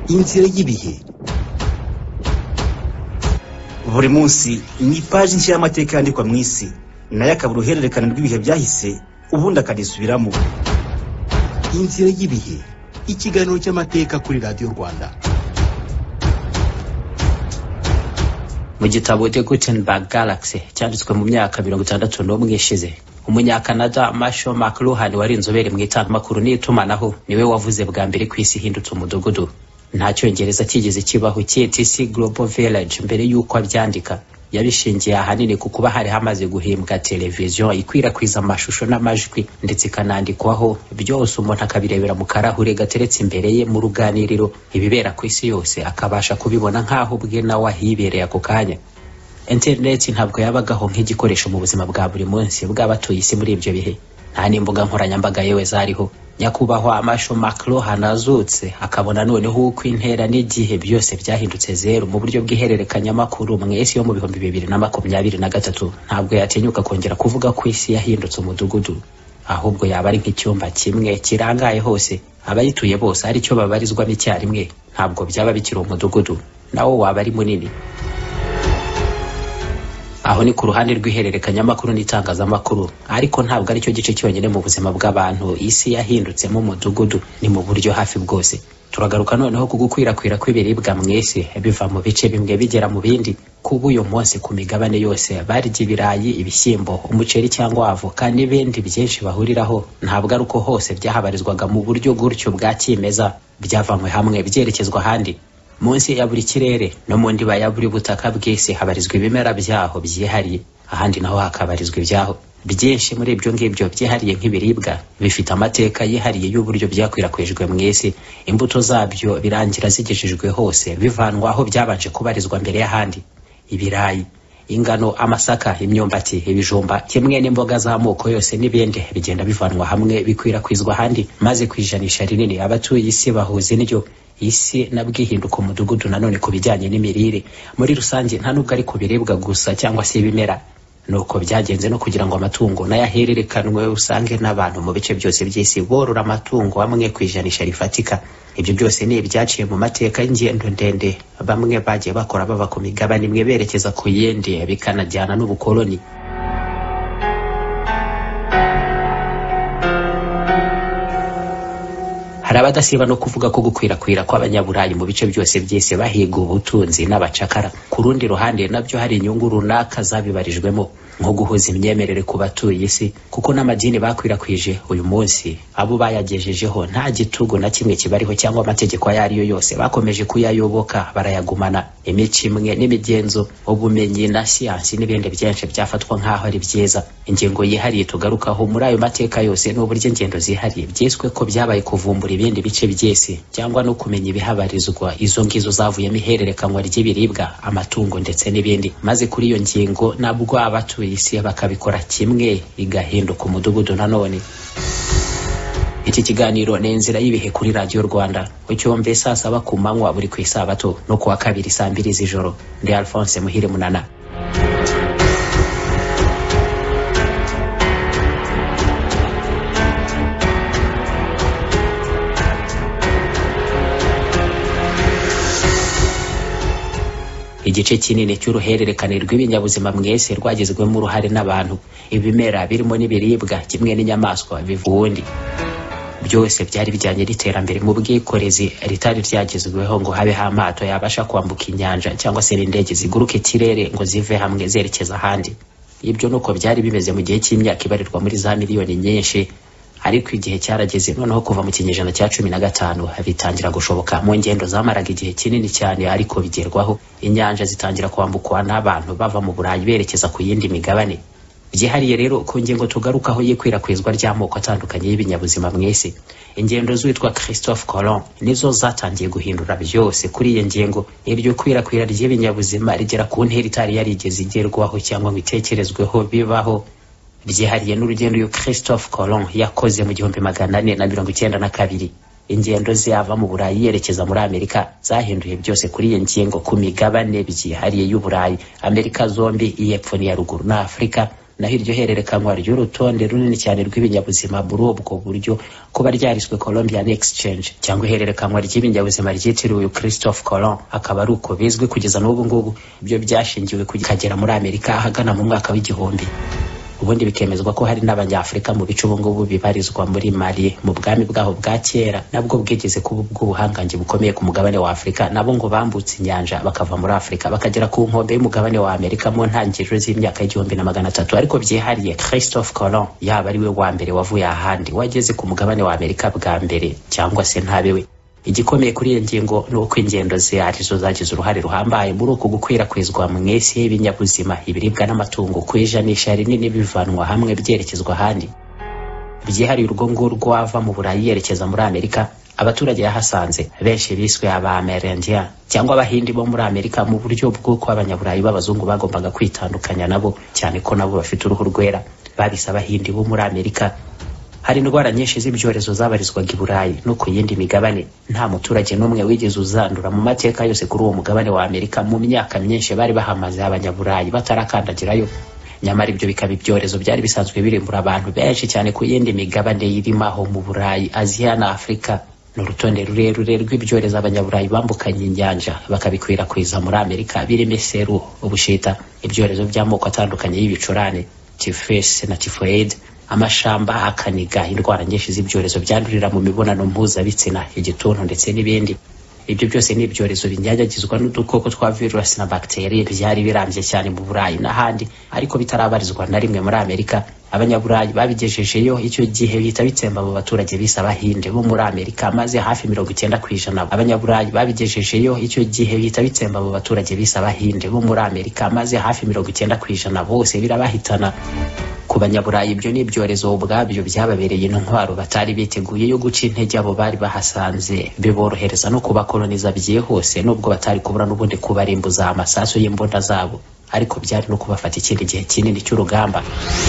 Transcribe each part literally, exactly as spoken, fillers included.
inzira y'ibihe. Buri munsi ni paji nshya y'amateka yandikwa mu isi, nayo akaba uruhererekane rw'ibihe byahise ubundi akanisubiramo. Inzira y'ibihe, ikiganiro cy'amateka kuri Radio Rwanda. Mu gitabo The Gutenberg Galaxy cyanditswe mu myaka mirongo itandatu n'umwe ishize, umunyakanada Marshall McLuhan wari inzobere mu itangazamakuru n'itumanaho niwe wavuze bwa mbere ku isi hindutse umudugudu. Nta cyongereza kigeze kibaho cy'T C Global Village mbere y'uko abyandika. Yabishingiye ahanini ku kuba hari hamaze guhimbwa televiziyo ikwirakwiza amashusho n'amajwi ndetse kanandikwaho byose umuntu akabirebera mu karahure gateretse imbere ye mu ruganiriro, ibibera ku isi yose akabasha kubibona nk'aho bwe nawe ahibereye ako kanya. Internet ntabwo yabagaho nk'igikoresho mu buzima bwa buri munsi bw'abatuye isi muri ibyo bihe. Nta n'imbuga nkoranyambaga yewe zariho. Nyakubahwa Marshall McLuhan azutse akabona noneho uko intera n'igihe byose byahindutse zero mu buryo bw'ihererekanyamakuru mu isi yo mu bihumbi bibiri na makumyabiri na gatatu. Ntabwo yatinyuka kongera kuvuga ko isi yahindutse umudugudu, ahubwo yaba ari nk'icyumba kimwe kirangaye hose, abayituye bose ari cyo babarizwamo icyarimwe. Ntabwo byaba bikiri umudugudu, nawo waba ari munini. Aho ni ku ruhande rw'ihererekanyamakuru n'itangazamakuru, ariko ntabwo ari cyo gice cyonyine mu buzima bw'abantu isi yahindutsemo umudugudu, ni mu buryo hafi bwose. Turagaruka noneho ku gukwirakwira kw'ibiribwa mu isi biva mu bice bimwe bigera mu bindi. Kuba uyu munsi ku migabane yose barya ibirayi, ibishyimbo, umuceri cyangwa avoka n'ibindi byinshi bahuriraho, ntabwo ari uko hose byahabarizwaga mu buryo gutyo bwa kimeza, byavanywe hamwe byerekezwa ahandi. Munsi ya buri kirere no mu ndiba ya buri butaka bw'isi habarizwa ibimera byaho byihariye, ahandi naho hakabarizwa ibyaho. Byinshi muri ibyo ngibyo byihariye nk'ibiribwa bifite amateka yihariye y'uburyo byakwirakwijwe mu isi. Imbuto zabyo birangira zigejejwe hose bivanwa aho byabanje kubarizwa mbere y'ahandi. Ibirayi, ingano, amasaka, imyumbati, ibijumba kimwe n'imboga z'amoko yose n'ibindi bigenda bivanwa hamwe bikwirakwizwa ahandi, maze kwijanisha rinini abatuye isi bahuza indyo. Isi nabwihinduka umudugudu nanone ku bijyanye n'imirire muri rusange, nta nubwo ari ku biribwa gusa cyangwa se ibimera. Nuko byagenze no kugira ngo amatungo nayo ahererekanwe, usange n'abantu mu bice byose by'isi borora amatungo amwe kwijanisha rifatika. Ibyo byose ni ibyaciye mu mateka y'ingendo ndende bamwe bagiye bakora bava ku migabane imwe berekeza ku yindi, bikanajyana n'ubukoloni. Hari abadasiba no kuvuga ko gukwirakwira kw'abanyaburayi mu bice byose by'isi bahiga ubutunzi n'abacakara, ku rundi ruhande nabyo hari inyungu runaka zabibarijwemo, nko guhuza imyemerere ku batuye isi, kuko n'amadini bakwirakwije uyu munsi abo bayagejejeho nta gitugu na kimwe kibariho cyangwa amategeko ayo ariyo yose, bakomeje kuyayoboka barayagumana. Imico imwe n'imigenzo, ubumenyi na siyansi n'ibindi byinshi byafatwa nk'aho ari byiza. Ingingo yihariye tugarukaho muri ayo mateka yose n'uburyo ingendo zihariye byiswe ko byabaye kuvumbura ibindi bice by'isi cyangwa no kumenya ibihabarizwa. Izo ngizo zavuyemo ihererekanwa ry'ibiribwa, amatungo ndetse n'ibindi, maze kuri iyo ngingo nabwo abatuye isi bakabikora kimwe, igahinduka umudugudu nanone. Iki kiganiro ni Inzira y'ibihe kuri Radio Rwanda, ucyumve saa saba ku manywa buri ku isabato no kuwa kabiri saa mbiri z'ijoro. Ndi Alphonse Muhire Munana. Igice kinini cy'uruhererekane rw'ibinyabuzima mwese rwagizwemo uruhare n'abantu. Ibimera birimo n'ibiribwa kimwe n'inyamaswa bivundi, byose byari bijyanye n'iterambere mu bwikorezi ritari ryagezweho ngo habeho amato yabasha kwambuka inyanja cyangwa se n'indege ziguruka ikirere ngo zive hamwe zerekeza ahandi. Ibyo nuko byari bimeze mu gihe cy'imyaka ibarirwa muri za miliyoni nyinshi, ariko igihe cyarageze noneho kuva mu kinyejana cya cumi na gatanu bitangira gushoboka mu ngendo zamaraga igihe kinini cyane, ariko bigerwaho. Inyanja zitangira kwambukwa n'abantu bava mu Burayi berekeza ku yindi migabane. Byihariye rero ku ngingo tugarukaho y'ikwirakwizwa ry'amoko atandukanye y'ibinyabuzima mwese, ingendo z'uwitwa Christophe Colomb nizo zatangiye guhindura byose kuri iyi ngingo. Iryo kwirakwira ry'ibinyabuzima rigera ku ntera itari yarigeze igerwaho cyangwa ngo itekerezweho bibaho. Byihariye n'urugendo uyu Christophe Colomb yakoze mu gihumbi magana ane na mirongo icyenda na kabiri. Ingendo ze ava mu Burayi yerekeza muri Amerika zahinduye byose kuri iyi ngingo ku migabane byihariye y'Uburayi, Amerika zombi, iy'epfo n'iya ruguru na Afrika, naho iryo hererekanwa ry'urutonde runini cyane rw'ibinyabuzima muri ubwo buryo kuba ryariswe Columbian Exchange cyangwa ihererekanwa ry'ibinyabuzima ryitiriwe Christophe Colomb, akaba ari uko bizwi kugeza n'ubu ngubu. Ibyo byashingiwe kugera muri Amerika ahagana mu mwaka w'igihumbi. Ubundi bikemezwa ko hari n'abanyafrika mu bice ubu ngubu bibarizwa muri Mali mu bwami bwaho bwa kera nabwo bwigeze kuba ubw'ubuhangange bukomeye ku mugabane wa Afrika, nabo ngo bambutse inyanja bakava muri Afrika bakagera ku nkombe y'umugabane wa Amerika mu ntangiriro z'imyaka y'igihumbi na magana atatu. Ariko byihariye Christophe Colomb yaba ari we wa mbere wavuye ahandi wageze ku mugabane wa Amerika bwa mbere cyangwa se ntabewe. Igikomeye kuri iyo ngingo ni uko ingendo ze arizo zagize uruhare ruhambaye muri uku gukwirakwizwa mu isi y'ibinyabuzima, ibiribwa n'amatungo ku ijanisha rinini bivanwa hamwe byerekezwa ahandi. Byihariye urwo ngurwo ava mu Burayi yerekeza muri Amerika, abaturage yahasanze benshi biswe aba Amerindiens cyangwa abahindi bo muri Amerika mu buryo bw'uko abanyaburayi b'abazungu bagombaga kwitandukanya nabo, cyane ko nabo bafite uruhu rwera. Babise abahindi bo muri Amerika. Hari indwara nyinshi z'ibyorezo zabarizwaga i Burayi no ku yindi migabane. Nta muturage n'umwe wigeze uzandura mu mateka yose kuri uwo mugabane wa Amerika mu myaka myinshi bari bahamaze abanyaburayi batarakandagirayo. Nyamara ibyo bikaba ibyorezo byari bisanzwe birimbura abantu benshi cyane ku yindi migabane irimo aho mu Burayi, Aziya na Afrika. Ni urutonde rurerure rw'ibyorezo abanyaburayi bambukanye inyanja bakabikwirakwiza muri Amerika, birimo iseru, ubushita, ibyorezo by'amoko atandukanye y'ibicurane, typhus na typhoid, amashamba, akaniga, indwara nyinshi z'ibyorezo byandurira mu mibonano mpuzabitsina, igituntu ndetse n'ibindi. Ibyo byose ni ibyorezo binyanyagizwa n'udukoko twa virus na bacteria byari birambye cyane mu Burayi n'ahandi, ariko bitarabarizwa na rimwe muri Amerika. Abanyaburayi babigejejeyo icyo gihe bihita bitsemba mu baturage bise abahinde bo muri Amerika, maze hafi mirongo icyenda ku ijana abanyaburayi babigejejeyo icyo gihe bihita bitsemba mu baturage bise abahinde bo muri Amerika, maze hafi mirongo icyenda ku ijana bose birabahitana. Ku banyaburayi ibyo ni ibyorezo ubwabyo byababereye intwaro batari biteguye yo guca intege abo bari bahasanze, biborohereza no kubakoloniza byihuse, nubwo batari kubura n'ubundi kubarimbuza amasasu y'imbunda zabo, ariko byari no kubafata ikindi gihe kinini cy'urugamba.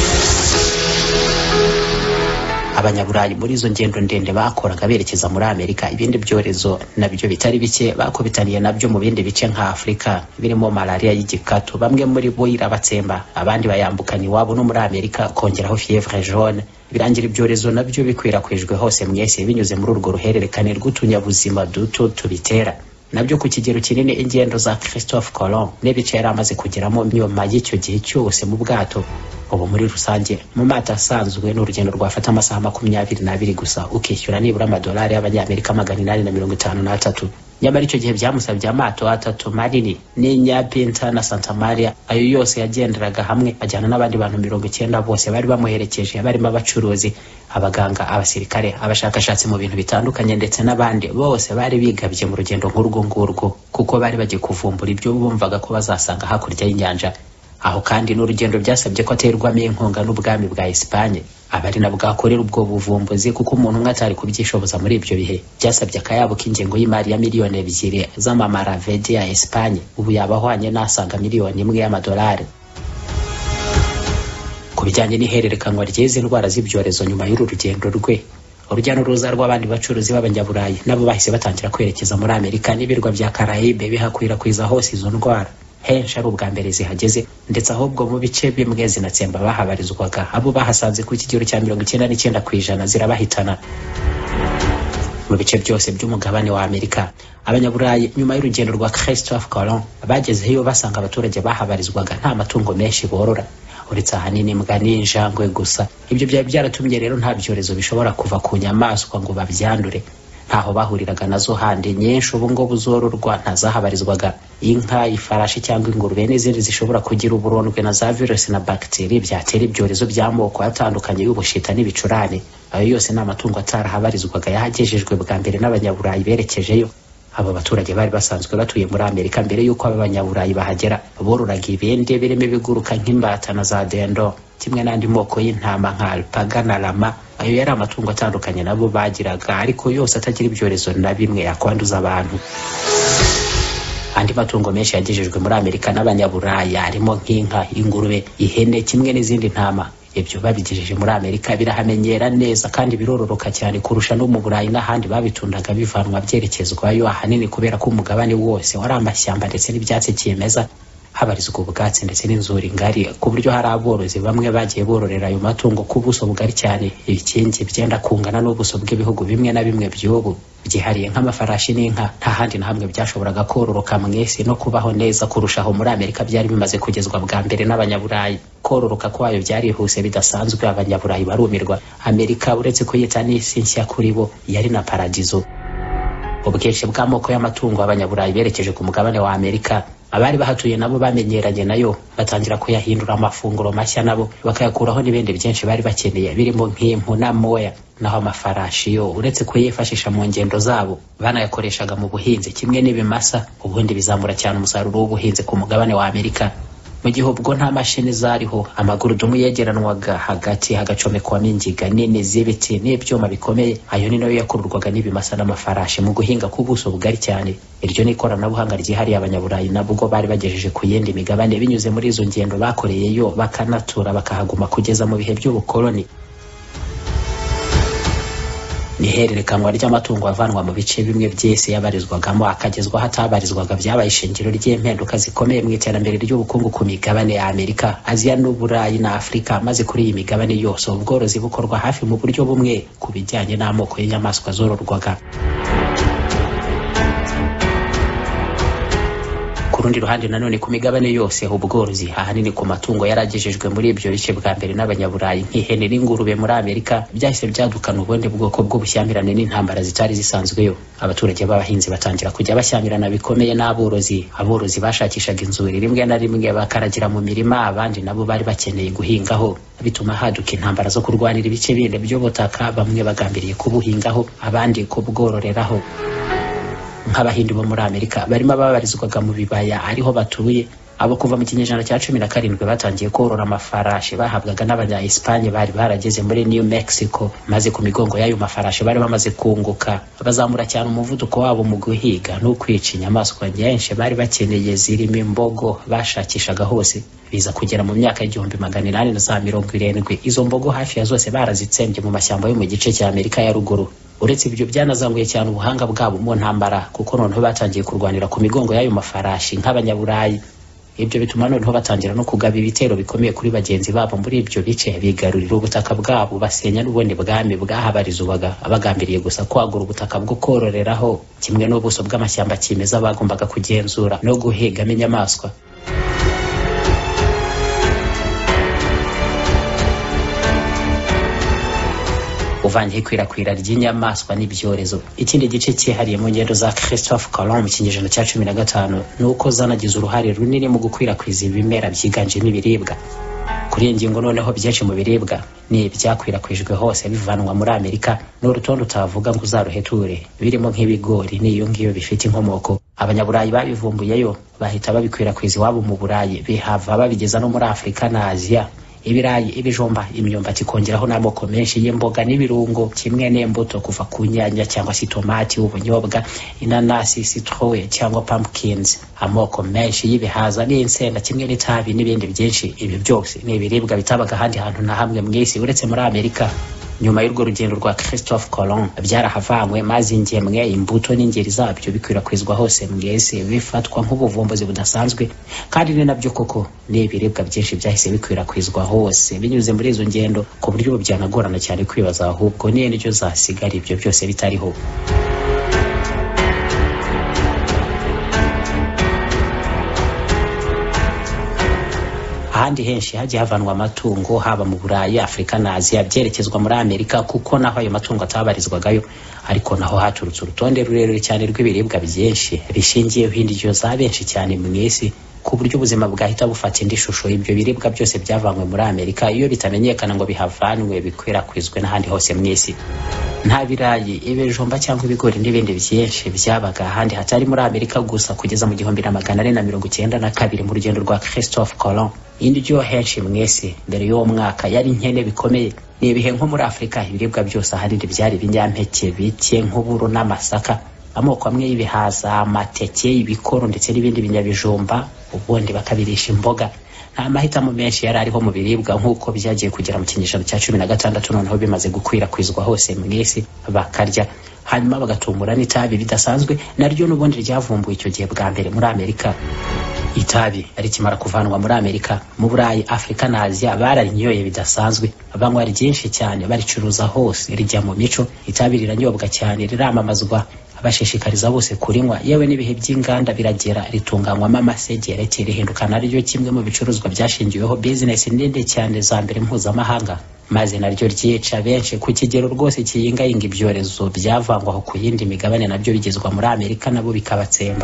Abanyaburayi muri izo ngendo ndende bakoraga berekeza muri Amerika, ibindi byorezo nabyo bitari bike bakobitaniye nabyo mu bindi bice nka Afrika, birimo malaria y'igikatu. Bamwe muri bo irabatsemba, abandi bayambukanye iwabo no muri Amerika, kongeraho fièvre jaune. Birangira ibyorezo nabyo bikwirakwijwe hose mwese binyuze muri urwo ruhererekane rw'utunyabuzima duto tubitera. Nabyo ku kigero kinini ingendo za Christophe Colomb n'ibice yari amaze kugeramo nyuma y'icyo gihe cyose mu bwato. Ubu muri rusange mu mato asanzwe n'urugendo rwafata amasaha makumyabiri n'abiri gusa, ukishyura nibura amadolari y'abanyamerika magana inani na mirongo itanu n'atatu. Nyamara icyo gihe byamusabye amato atatu manini n'inyapinta na Santa Maria, ayo yose yagenderaga hamwe ajyana n'abandi bantu mirongo icyenda, bose bari bamuherekeje, barimo abacuruzi, abaganga, abasirikare, abashakashatsi mu bintu bitandukanye ndetse n'abandi bose bari bigabye mu rugendo nk'urwo ngurwo, kuko bari bagiye kuvumbura ibyo bumvaga ko bazasanga hakurya y'inyanja. Aho kandi n'urugendo byasabye ko aterwamo inkunga n'ubwami bwa Espagne, abari na bwakorera ubwo buvumbuzi, kuko umuntu umwe atari kubyishoboza muri ibyo bihe. Byasabye akayabo k'ingengo y'imari ya miliyoni ebyiri z'amamaravedi ya Espagne, ubu yabahwanye n'asaga miliyoni imwe y'amadolari. Ku bijyanye n'ihererekanwa ry'izi ndwara z'ibyorezo nyuma y'uru rugendo rwe, urujya n'uruza rw'abandi bacuruzi b'abanyaburayi nabo bahise batangira kwerekeza muri Amerika n'ibirwa bya Caraïbe bihakwirakwiza hose izo ndwara. Henshi ari ubwa mbere zihageze, ndetse ahubwo mu bice bimwe zinatsemba bahabarizwaga. Abo bahasanze ku kigero cya mirongo icyenda n'icyenda ku ijana zirabahitana. Mu bice byose by'umugabane wa Amerika, abanyaburayi nyuma y'urugendo rwa Christophe Colomb bagezeyo basanga abaturage bahabarizwaga nta matungo menshi borora, uretse ahanini imbwa n'injangwe gusa. Ibyo byari byaratumye rero nta byorezo bishobora kuva ku nyamaswa ngo babyandure. Ntaho bahuriraga nazo handi nyinshi ubu ngubu zororwa ntazahabarizwaga. Inka, ifarashi cyangwa ingurube n'izindi zishobora kugira uburondwe na za virus na bacteria byatera ibyorezo by'amoko atandukanye y'ubushita n'ibicurane. Ayo yose ni amatungo atarahabarizwaga yahagejejwe bwa mbere n'abanyaburayi berekejeyo. Abo baturage bari basanzwe batuye muri Amerika mbere y'uko abanyaburayi bahagera. Bororaga ibende birimo ibiguruka nk'imbata na za dendo, kimwe n'andi moko y'intama nka alpaga na lama. Ayo yari amatungo atandukanye nabo bagiraga, ariko yose atagira ibyorezo na bimwe yakwanduza abantu. Andi matungo menshi yagejejwe muri Amerika n'abanyaburayi arimo nk'inka, ingurube, ihene, kimwe n'izindi ntama. Ibyo babigejeje muri Amerika birahamenyera neza kandi birororoka cyane kurusha no mu Burayi n'ahandi babitundaga bivanwa byerekezwayo, ahanini kubera ko umugabane wose wari amashyamba ndetse n'ibyatsi kimeza. habarizwa ubwatsi ndetse n'inzuri ngari, ku buryo hari aborozi bamwe bagiye bororera ayo matungo ku buso bugari cyane, ibikingi byenda kungana n'ubuso bw'ibihugu bimwe na bimwe by'ubu byihariye nk'amafarashi n'inka. Nta handi na hamwe byashoboraga kororoka mwese no kubaho neza kurushaho muri Amerika byari bimaze kugezwa bwa mbere n'abanyaburayi. Kororoka kwayo byarihuse bidasanzwe, abanyaburayi barumirwa. Amerika uretse kuyita n'isi nshya kuri bo yari na paradizo. Ubwinshi bw'amoko y'amatungo abanyaburayi berekeje ku mugabane wa Amerika, abari bahatuye nabo bamenyeranye nayo batangira kuyahindura amafunguro mashya, nabo bakayakuraho n'ibindi byinshi bari bakeneye birimo nk'impu n'amoya. Naho amafarashi yo uretse kuyifashisha mu ngendo zabo banayakoreshaga mu buhinzi kimwe n'ibimasa, ubundi bizamura cyane umusaruro w'ubuhinzi ku mugabane wa Amerika. Mu gihe ubwo nta mashini zariho, amagurudumu yegeranwaga hagati hagacomekwamo ingiga nini z'ibiti n'ibyuma bikomeye. Ayo ni nayo yakururwaga n'ibimasa n'amafarashi mu guhinga ku buso bugari cyane. Iryo ni ikoranabuhanga ryihariye abanyaburayi nabwo bari bagejeje ku yindi migabane binyuze muri izo ngendo bakoreyeyo, bakanatura bakahaguma kugeza mu bihe by'ubukoloni. Nihererekanwa ry'amatungo avanwa mu bice bimwe by'isi yabarizwagamo akagezwa hatabarizwaga byabaye ishingiro ry'impinduka zikomeye mu iterambere ry'ubukungu ku migabane ya Amerika, Aziya n'Uburayi na Afurika. Maze kuri iyi migabane yose ubworozi bukorwa hafi mu buryo bumwe ku bijyanye n'amoko y'inyamaswa zororwaga. Ku rundi ruhande nanone ku migabane yose ubworozi ahanini ku matungo yaragejejwe muri ibyo bice bwa mbere n'abanyaburayi nk'ihene n'ingurube muri Amerika byahise byadukana ubundi bwoko bw'ubushyamirane n'intambara zitari zisanzweyo. Abaturage b'abahinzi batangira kujya bashyamirana bikomeye n'aborozi. Aborozi bashakishaga inzuri rimwe na rimwe bakaragira mu mirima, abandi nabo bari bakeneye guhingaho, bituma haduka intambara zo kurwanira ibice bindi by'ubutaka, bamwe bagambiriye kubuhingaho abandi kubwororeraho. Nk'abahindi bo muri Amerika barimo babarizwaga mu bibaya ariho batuye. Abo kuva mu kinyejana cya cumi na karindwi batangiye korora amafarashi bahabwaga n'abanya Espagne bari barageze muri New Mexico, maze ku migongo y'ayo mafarashi bari bamaze kunguka bazamura cyane umuvuduko wabo mu guhiga no kwica inyamaswa nyinshi bari bakeneye zirimo imbogo bashakishaga hose. Biza kugera mu myaka y'igihumbi magana inani na za mirongo irindwi izo mbogo hafi ya zose barazitsembye mu mashyamba yo mu gice cya Amerika ya ruguru. Uretse ibyo byanazanguye cyane ubuhanga bwabo mu ntambara, kuko noneho batangiye kurwanira ku migongo y'ayo mafarashi nk'abanyaburayi. Ibyo bituma noneho batangira no kugaba ibitero bikomeye kuri bagenzi babo muri ibyo bice, bigarurira ubutaka bwabo, basenya n'ubundi bwami bwahabarizwaga, abagambiriye gusa kwagura ubutaka bwo kororeraho kimwe n'ubuso bw'amashyamba kimeza bagombaga kugenzura no guhigamo inyamaswa. Uvanye ikwirakwira ry'inyamaswa n'ibyorezo, ikindi gice cyihariye mu ngendo za Christophe Colomb mu kinyejana cya cumi na gatanu nuko zanagize uruhare runini mu gukwirakwiza ibimera byiganjemo ibiribwa. Kuri iyi ngingo noneho byinshi mu biribwa ni ibyakwirakwijwe hose bivanwa muri Amerika n'urutonde utavuga ngo uzaruheture, birimo nk'ibigori n'iyo ngiyo bifite inkomoko. Abanyaburayi babivumbuyeyo bahita babikwirakwiza iwabo mu Burayi, bihava babigeza no muri Afurika na Aziya. Ibirayi, ibijumba, imyumbati, kongeraho n'amoko menshi y'imboga n'ibirungo kimwe n'imbuto kuva ku nyanya cyangwa se tomati, ubunyobwa, inanasi, citrouille cyangwa pumpkins, amoko menshi y'ibihaza n'insenda kimwe n'itabi n'ibindi byinshi. Ibi byose ni ibiribwa bitabaga ahandi hantu na hamwe mu isi uretse muri Amerika. Nyuma y'urwo rugendo rwa Christophe Colomb byarahavanywe, maze ingemwe, imbuto n'ingeri zabyo bikwirakwizwa hose mu isi, bifatwa nk'ubuvumbuzi budasanzwe. Kandi ni nabyo koko ni ibiribwa byinshi byahise bikwirakwizwa hose binyuze muri izo ngendo, ku buryo byanagorana cyane kwibaza ahubwo ni n'icyo zasigara ibyo byose bitariho. Ahandi henshi hagiye havanwa amatungo haba mu Burayi, Afurika na Aziya byerekezwa muri Amerika, kuko naho ayo matungo atabarizwagayo, ariko naho haturutse urutonde rurerure cyane rw'ibiribwa byinshi bishingiyeho indyo za benshi cyane mu isi, ku buryo ubuzima bwahita bufata indi shusho. Ibyo biribwa byose byavanywe muri Amerika iyo bitamenyekana ngo bihavanwe bikwirakwizwe n'ahandi hose mu isi. Nta birayi, ibijumba cyangwa ibigori n'ibindi byinshi byabaga ahandi hatari muri Amerika gusa kugeza mu gihumbi na magana ane na mirongo icyenda na kabiri mu rugendo rwa Christophe Colomb. Indyo henshi mu isi mbere y'uwo mwaka yari nkene bikomeye. Ni ibihe nko muri Afurika ibiribwa byose ahanini byari ibinyampeke bike nk'uburo n'amasaka, amoko amwe y'ibihaza, amateke, ibikoro ndetse n'ibindi binyabijumba, ubundi bakabirisha imboga. nta mahitamo menshi yari ariho mu biribwa nk'uko byagiye kugera mu kinyejana cya cumi na gatandatu noneho bimaze gukwirakwizwa hose mu isi bakarya hanyuma bagatumura n'itabi bidasanzwe naryo n'ubundi ryavumbuwe icyo gihe bwa mbere muri Amerika. Itabi rikimara kuvanwa muri Amerika, mu Burayi, Afrika na Aziya bararinyoye bidasanzwe, banywa ryinshi cyane baricuruza hose, rijya mu mico. Itabi riranyobwa cyane, riramamazwa, bashishikariza bose kurinywa, yewe n'ibihe by'inganda biragera ritunganywamo amasegere, rihinduka naryo kimwe mu bicuruzwa byashingiweho business ndende cyane za mbere mpuzamahanga, maze naryo ryica benshi ku kigero rwose kiyingayinga ibyorezo byavangwaho ku yindi migabane nabyo bigezwa muri Amerika nabo bikabatsemba.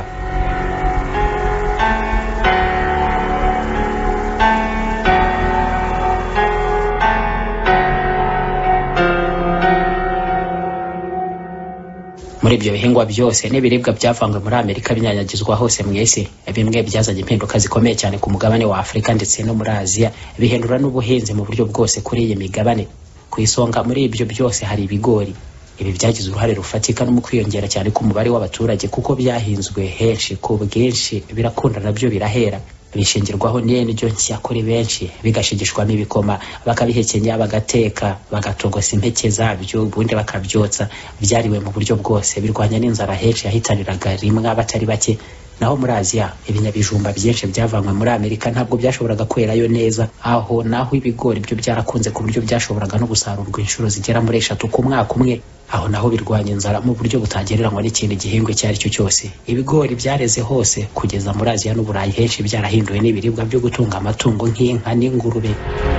Muri ibyo bihingwa byose n'ibiribwa byavangwe muri Amerika binyanyagizwa hose mu isi, bimwe byazanye impinduka zikomeye cyane ku mugabane wa Afrika ndetse no muri Aziya, bihindura n'ubuhinzi mu buryo bwose kuri iyi migabane. Ku isonga muri ibyo byose hari ibigori. Ibi byagize uruhare rufatika no mu kwiyongera cyane ku mubare w'abaturage kuko byahinzwe henshi ku bwinshi, birakunda nabyo birahera, bishingirwaho n'indyo nshya kuri benshi, bigashigishwamo ibikoma, bakabihekenya, bagateka, bagatogosa impeke zabyo, ubundi bakabyotsa. Byariwe mu buryo bwose, birwanya n'inzara henshi yahitaniraga rimwe abatari bake. Naho muri Aziya ibinyabijumba byinshi byavanywe muri Amerika ntabwo byashoboraga kwerayo neza, aho naho ibigori byo byarakunze ku buryo byashoboraga no gusarurwa inshuro zigera muri eshatu ku mwaka umwe. Aho naho birwanya inzara mu buryo butagereranywa n'ikindi gihingwa icyo ari cyo cyose. Ibigori byareze hose kugeza muri Aziya n'Uburayi henshi byarahinduwe n'ibiribwa byo gutunga amatungo nk'inka n'ingurube.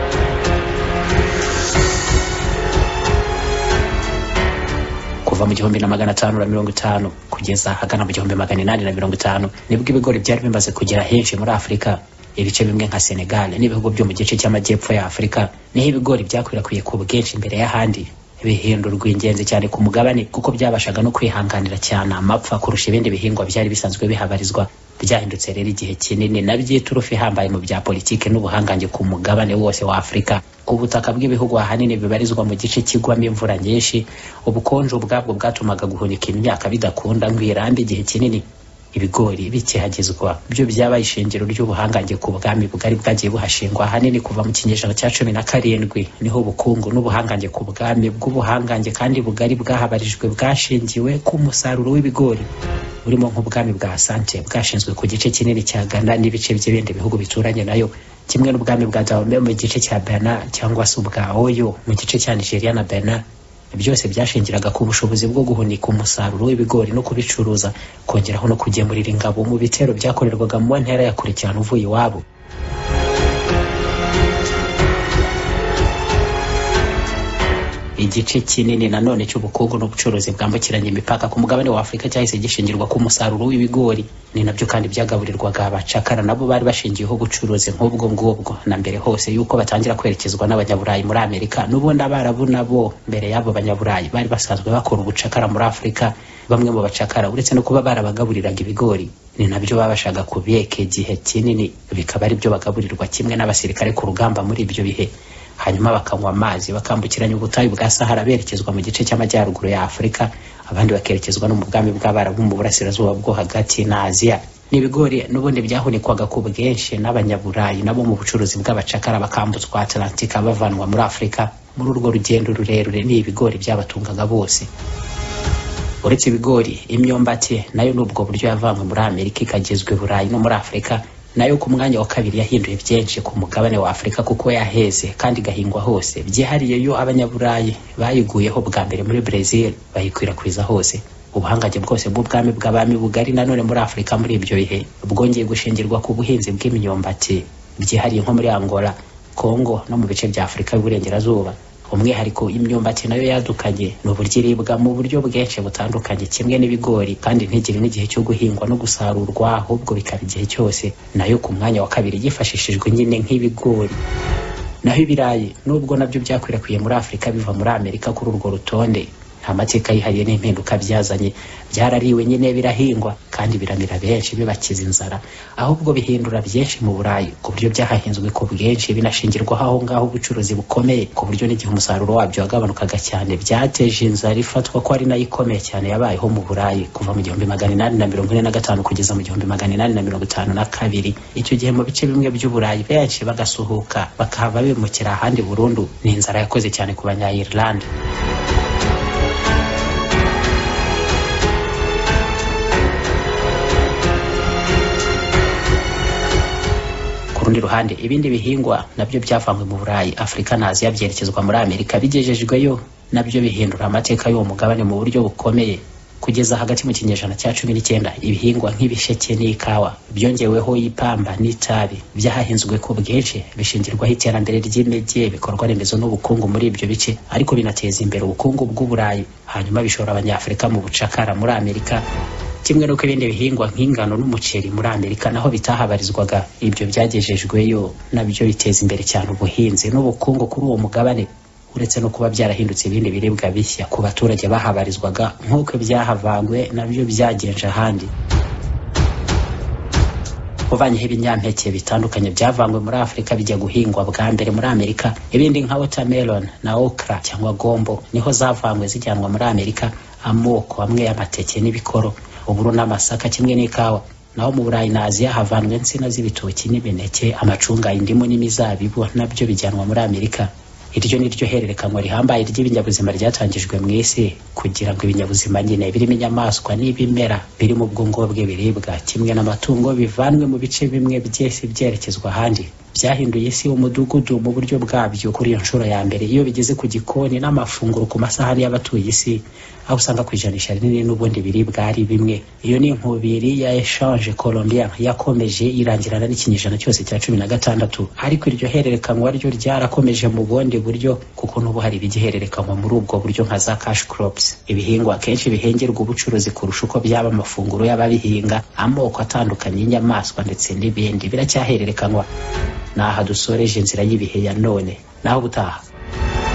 Kuva mu gihumbi na magana atanu na mirongo itanu kugeza hagana mu gihumbi magana inani na mirongo itanu nibwo ibigori byari bimaze kugera henshi muri Afrika. Ibice bimwe nka Senegal n'ibihugu byo mu gice cy'amajyepfo ya Afrika niho ibigori byakwirakwiye ku bwinshi imbere y'ahandi, bihindurwa ingenzi cyane ku mugabane kuko byabashaga no kwihanganira cyane amapfa kurusha ibindi bihingwa byari bisanzwe bihabarizwa. Byahindutse rero igihe kinini naby'iturufu ihambaye mu bya politike n'ubuhangange ku mugabane wose wa Afrika. Ubutaka bw'ibihugu ahanini bibarizwa mu gice kigwamo imvura nyinshi, ubukonje ubwabwo bwatumaga guhunika imyaka bidakunda ngo irambe igihe kinini. Ibigori bikihagizwa byo byabaye ishingiro ry'ubuhangange ku bwami bwari bwagiye buhashingwa ahanini kuva mu kinyejana cya cumi na karindwi. Niho ubukungu n'ubuhangange ku bwami bw'ubuhangange kandi bugari bwahabarijwe bwashingiwe ku musaruro w'ibigori, burimo nk'ubwami bwa Asante bwashinzwe ku gice kinini cya Ghana n'ibice by'ibindi bihugu bituranye nayo, kimwe n'ubwami bwa Dahomey mu gice cya Benin cyangwa se ubwa Oyo mu gice cya Nigeria na Benin. Byose byashingiraga ku bushobozi bwo guhunika umusaruro w'ibigori no kubicuruza, kongeraho no kugemurira ingabo mu bitero byakorerwaga mu ntera yakurikirana uvuye iwabo. Igice kinini nanone cy'ubukungu n'ubucuruzi bwambukiranya imipaka ku mugabane wa Afrika cyahise gishingirwa ku musaruro w'ibigori. Ni nabyo kandi byagaburirwaga abacakara nabo bari bashingiyeho gucuruza nk'ubwo ngubwo na mbere hose yuko batangira kwerekezwa n'abanyaburayi muri Amerika. N'ubundi abarabu nabo mbere y'abo banyaburayi bari basanzwe bakora ubucakara muri Afrika. Bamwe mu bacakara uretse no kuba barabagaburiraga ibigori, ni nabyo babashaga kubiyeka igihe kinini, bikaba ari byo bagaburirwa kimwe n'abasirikare ku rugamba muri ibyo bihe. Hanyuma bakanywa amazi bakambukiranya ubutayu bwa Sahara berekezwa mu gice cy'amajyaruguru ya Afrika, abandi bakerekezwa no mu bwami bw'abarabu mu burasirazuba bwo hagati na Aziya. N'ibigori n'ubundi byahunikwaga ku bwinshi n'abanyaburayi nabo mu bucuruzi bw'abacakara bakambutswa Atlantika bavanwa muri Afrika. Muri urwo rugendo rurerure ni ibigori byabatungaga bose. Uretse ibigori, imyumbati nayo n'ubwo buryo yavanywe muri Amerika ikagezwe i Burayi no muri Afrika, nayo ku mwanya wa kabiri yahinduye byinshi ku mugabane wa Afrika kuko yaheze kandi gahingwa hose. Byihariye yo abanyaburayi bayiguyeho bwa mbere muri Brazil bayikwirakwiza hose. Ubuhangange bwose bw'ubwami bw'abami bugari nanone muri Afrika muri ibyo bihe bwongeye gushingirwa ku buhinzi bw'imyumbati, byihariye nko muri Angola, Congo no mu bice bya Afrika y'uburengerazuba. Umwihariko imyumbati nayo yadukanye n'uburyo iribwa mu buryo bwinshi butandukanye kimwe n'ibigori, kandi ntigire n'igihe cyo guhingwa no gusarurwa, ahubwo bikaba igihe cyose. Nayo ku mwanya wa kabiri yifashishijwe nyine nk'ibigori. Naho ibirayi nubwo nabyo byakwirakwiye muri Afrika biva muri Amerika kuri urwo rutonde, nta mateka yihariye n'impinduka byazanye, byarariwe nyine birahingwa kandi biramira benshi bibakiza inzara, ahubwo bihindura byinshi mu Burayi ku buryo byahahinzwe ku bwinshi binashingirwaho aho ngaho ubucuruzi bukomeye, ku buryo n'igihe umusaruro wabyo wagabanukaga cyane byateje inzara ifatwa ko ari nayo ikomeye cyane yabayeho mu Burayi kuva mu gihumbi magana inani na mirongo ine na gatanu kugeza mu gihumbi magana inani na mirongo itanu na kabiri. Icyo gihe mu bice bimwe by'Uburayi benshi bagasuhuka bakahava bimukira ahandi burundu. Ni inzara yakoze cyane ku banya-Ireland. Kurundi ruhande ibindi bihingwa nabyo byavanywe mu Burayi, Afrika na Aziya byerekezwa muri Amerika, bigejejweyo nabyo bihindura amateka y'uwo mugabane mu buryo bukomeye. Kugeza hagati mu kinyejana cya cumi n'icyenda ibihingwa nk'ibisheke n'ikawa byongeweho ipamba n'itabi byahahinzwe ku bwinshi, bishingirwaho iterambere ry'imijyi, bikorwa remezo n'ubukungu muri ibyo bice, ariko binateza imbere ubukungu bw'Uburayi, hanyuma bishora abanyafurika mu bucakara muri Amerika. Kimwe n'uko ibindi bihingwa nk'ingano n'umuceri muri Amerika naho bitahabarizwaga, ibyo byagejejweyo nabyo biteza imbere cyane ubuhinzi n'ubukungu kuri uwo mugabane, uretse no kuba byarahindutse ibindi biribwa bishya ku baturage bahabarizwaga nk'uko byahavangwe nabyo byagenje ahandi. Uvanyeho ibinyampeke bitandukanye byavangwe muri Afrika bijya guhingwa bwa mbere muri Amerika, ibindi nka watermelon na okra cyangwa gombo niho zavangwe zijyanwa muri Amerika, amoko amwe y'amateke n'ibikoro, uburo n'amasaka kimwe n'ikawa. Naho mu Burayi na Aziya havanwe insina z'ibitoki n'imineke, amacunga, indimu n'imizabibu nabyo bijyanwa muri Amerika. Iryo ni ryo hererekanwa rihambaye ry'ibinyabuzima ryatangijwe mu isi, kugira ngo ibinyabuzima nyine birimo inyamaswa n'ibimera biri mu bwongo bw'ibiribwa kimwe n'amatungo bivanwe mu bice bimwe by'isi byerekezwa ahandi. Byahinduye isi umudugudu mu buryo bwabyo kuri iyo nshuro ya mbere iyo bigeze ku gikoni n'amafunguro ku masahani y'abatuye isi, aho usanga ku ijanisha rinini n'ubundi biribwa ari bimwe. Iyo ni inkubiri ya Echange Colombien yakomeje irangirana n'ikinyejana cyose cya cumi na gatandatu, ariko iryo hererekanwa ryo ryarakomeje mu bundi buryo, kuko n'ubu hari ibigihererekanwa muri ubwo buryo nka za cash crops, ibihingwa akenshi bihengerwa ubucuruzi kurusha uko byaba amafunguro y'ababihinga, amoko atandukanye y'inyamaswa ndetse n'ibindi biracyahererekanwa. Naha dusoreje inzira y'ibihe ya none, naho butaha.